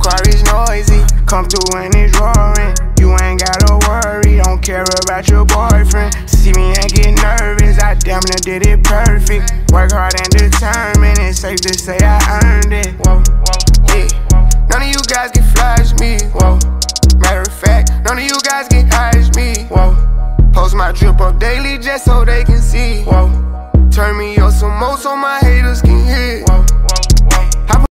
car is noisy, come through and it's roaring. You ain't gotta worry, don't care about your boyfriend. See me and get nervous, I damn near did it perfect. Work hard and determined, it's safe to say I earned it. Whoa, yeah. None of you guys can flash me, whoa. Matter of fact, none of you guys can hide me, whoa. Post my drip up daily just so they can see, whoa. Turn me up some more so my haters can hear, whoa.